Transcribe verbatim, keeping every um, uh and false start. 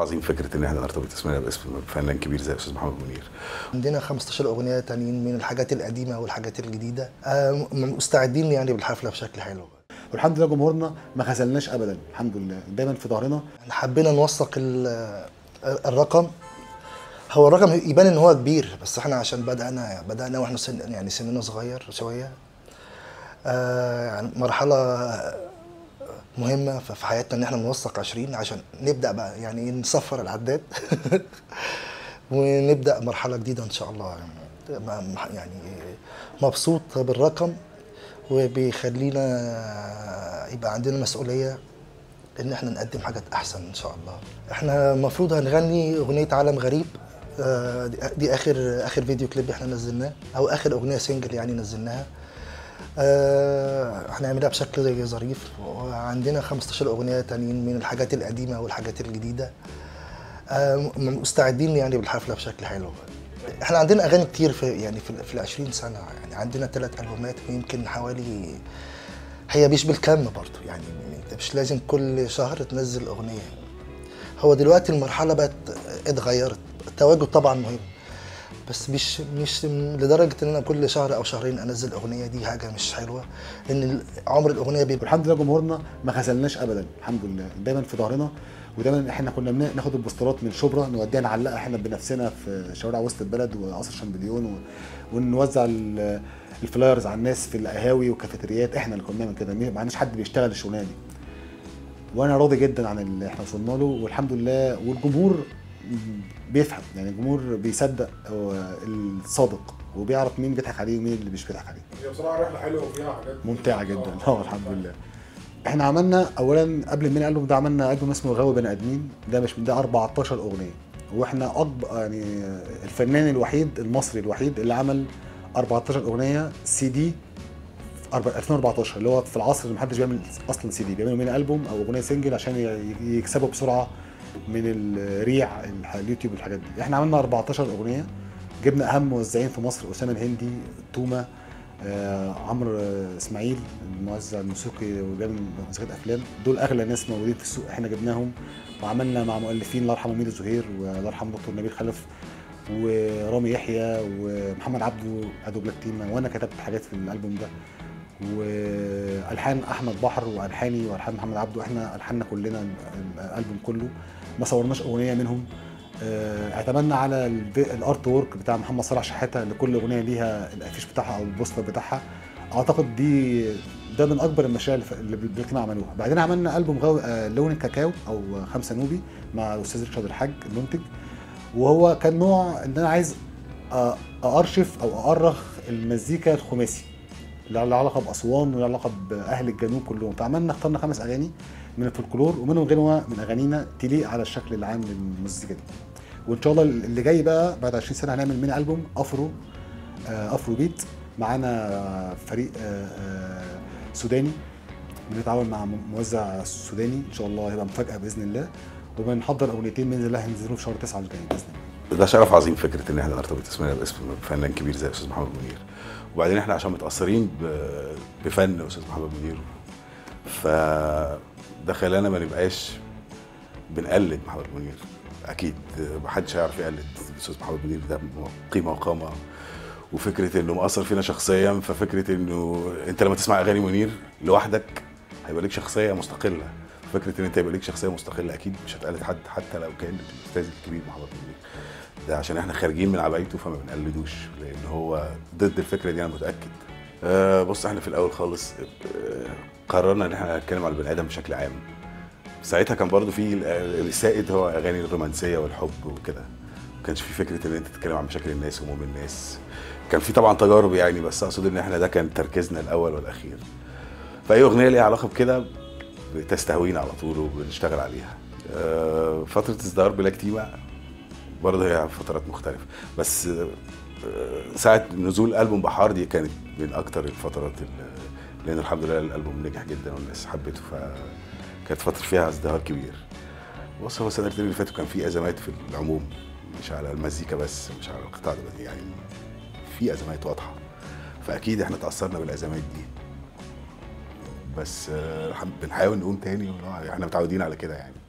عظيم فكره ان احنا نرتبط اسمنا باسم فنان كبير زي الاستاذ محمد منير. عندنا خمستاشر اغنيه تانيين من الحاجات القديمه والحاجات الجديده، آه، مستعدين يعني بالحفله بشكل حلو. والحمد لله جمهورنا ما خذلناش ابدا، الحمد لله دايما في ظهرنا. احنا حبينا نوثق الرقم. هو الرقم يبان ان هو كبير، بس احنا عشان بدانا بدانا واحنا سن يعني سننا صغير شويه. آه يعني مرحله مهمه في حياتنا ان احنا نوثق عشرين عشان نبدا بقى يعني نصفر العداد ونبدا مرحله جديده ان شاء الله. يعني مبسوط بالرقم، وبيخلينا يبقى عندنا مسؤوليه ان احنا نقدم حاجات احسن ان شاء الله. احنا المفروض هنغني اغنيه عالم غريب، دي اخر اخر فيديو كليب احنا نزلناه، او اخر اغنيه سنجل يعني نزلناها. هنعملها بشكل ظريف. وعندنا خمستاشر اغنيه تانيين من الحاجات القديمه والحاجات الجديده، مستعدين يعني بالحفله بشكل حلو. احنا عندنا اغاني كتير في يعني في ال عشرين سنه، يعني عندنا ثلاث البومات ويمكن حوالي، هي مش بالكم برضه يعني، انت مش لازم كل شهر تنزل اغنيه. هو دلوقتي المرحله بقت اتغيرت، التواجد طبعا مهم، بس مش مش لدرجه ان انا كل شهر او شهرين انزل اغنيه، دي حاجه مش حلوه، لان عمر الاغنيه بيبقى. والحمد لله جمهورنا ما خذلناش ابدا، الحمد لله دايما في ظهرنا. ودايما احنا كنا بناخد البوسترات من شبرا نوديها نعلقها احنا بنفسنا في شوارع وسط البلد وقصر شامبليون، ونوزع الفلايرز على الناس في القهاوي والكافيتريات. احنا اللي كنا بنعمل كده، ما عندناش حد بيشتغل الشغلانه دي. وانا راضي جدا عن اللي احنا وصلنا له والحمد لله. والجمهور بيفهم، يعني الجمهور بيصدق الصادق وبيعرف مين بيضحك عليه ومين اللي مش بيضحك عليه. هي بصراحه رحله حلوه وفيها حاجات ممتعه جدا. اه الحمد لله. احنا عملنا اولا قبل الميني البوم ده عملنا البوم اسمه غاوي بني ادمين، ده مش ده أربعتاشر اغنيه، واحنا اكبر يعني الفنان الوحيد المصري الوحيد اللي عمل أربعتاشر اغنيه سي دي في ألفين وأربعتاشر، اللي هو في العصر اللي محدش بيعمل اصلا سي دي، بيعملوا ميني البوم او اغنيه سنجل عشان يكسبوا بسرعه من الريع اليوتيوب والحاجات دي. احنا عملنا أربعتاشر اغنيه، جبنا اهم موزعين في مصر، اسامه الهندي، توما، آه، عمرو اسماعيل الموزع الموسيقي وبيعمل موسيقى افلام، دول اغلى ناس موجودين في السوق، احنا جبناهم. وعملنا مع مؤلفين الله يرحمه ميدو زهير والله يرحمه دكتور نبيل خلف ورامي يحيى ومحمد عبده ادو بلاك تيم، وانا كتبت حاجات في الالبوم ده. والحان احمد بحر والحاني والحان محمد عبده، احنا الحاننا كلنا الالبوم كله، ما صورناش اغنيه منهم. اعتمدنا على الارت وورك بتاع محمد صلاح شحاته، لكل اغنيه ليها الافيش بتاعها او البوستر بتاعها. اعتقد دي ده من اكبر المشاريع اللي البلاك عملوها. بعدين عملنا البوم غاوي لون الكاكاو او خمسه نوبي مع الاستاذ رشاد الحاج المنتج، وهو كان نوع ان انا عايز اارشف او اؤرخ المزيكا الخماسي اللي له علاقه باسوان وله علاقه باهل الجنوب كلهم. فعملنا اخترنا خمس اغاني من الفولكلور ومنهم غنوه من اغانينا تليق على الشكل العام للمزيكا دي. وان شاء الله اللي جاي بقى بعد عشرين سنه هنعمل ميني البوم افرو افرو بيت، معانا فريق سوداني بنتعاون مع موزع سوداني، ان شاء الله هيبقى مفاجاه باذن الله. وبنحضر اغنيتين باذن الله هينزلوا في شهر تسعة الجاي باذن الله. ده شرف عظيم فكره ان احنا نرتبط اسمنا باسم فنان كبير زي الاستاذ محمد منير. وبعدين احنا عشان متاثرين بفن الاستاذ محمد منير، فده خلانا ما نبقاش بنقلد محمد منير. اكيد محدش هيعرف يقلد الاستاذ محمد منير، ده قيمه وقامه، وفكره انه مؤثر فينا شخصيا. ففكره انه انت لما تسمع اغاني منير لوحدك هيبقى ليك شخصيه مستقله، فكره ان انت يبقى ليك شخصيه مستقله اكيد مش هتقلد حد حتى لو كان الاستاذ الكبير محمد منير. ده عشان احنا خارجين من عبايته فما بنقلدوش، لان هو ضد الفكره دي انا متاكد. أه بص احنا في الاول خالص أه قررنا ان احنا نتكلم على البني ادم بشكل عام. ساعتها كان برضو في السائد هو اغاني الرومانسيه والحب وكده، ما كانش في فكره ان انت تتكلم عن مشاكل الناس وهموم الناس. كان في طبعا تجارب يعني، بس اقصد ان احنا ده كان تركيزنا الاول والاخير. فاي اغنيه ليها علاقه بكده بتستهوينا على طول وبنشتغل عليها. أه فتره ازدهار بلاك تيما برضه هي فترات مختلفه، بس أه ساعه نزول البوم بحار دي كانت من اكتر الفترات، لان الحمد لله الالبوم نجح جدا والناس حبته، ف كانت فترة فيها ازدهار كبير. بص هو السنتين اللي فاتوا كان في ازمات في العموم، مش على المزيكا بس، مش على القطاع ده يعني، في ازمات واضحة، فاكيد احنا تأثرنا بالازمات دي. بس بنحاول نقوم تاني، احنا متعودين على كده يعني.